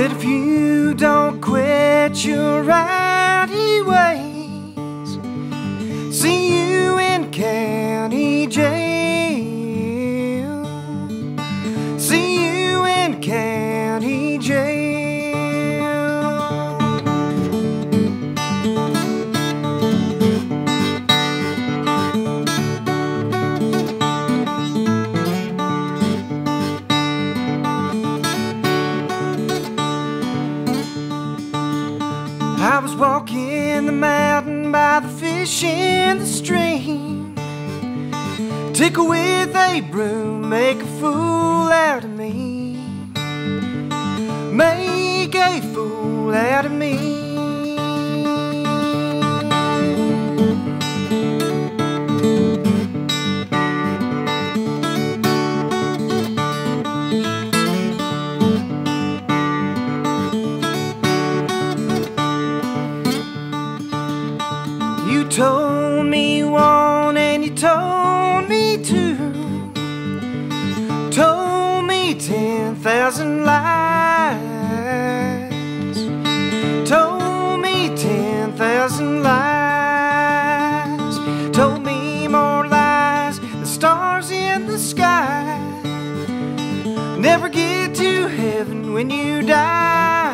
Said if you don't quit your rowdy ways, see you in county jail. See you in county jail. I was walking the mountain by the fish in the stream. Tickle with a broom, make a fool out of me. Make a fool out of me. You told me one and you told me two, told me 10,000 lies, told me 10,000 lies, told me more lies than stars in the sky. Never get to heaven when you die.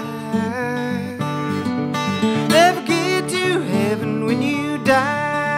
Never get to heaven when you die.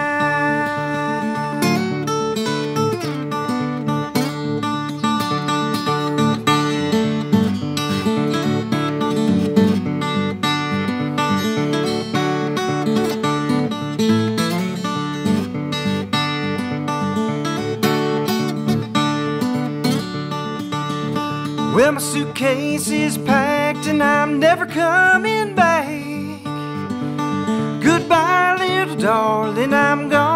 Well, my suitcase is packed and I'm never coming back. Goodbye, little darling, I'm gone.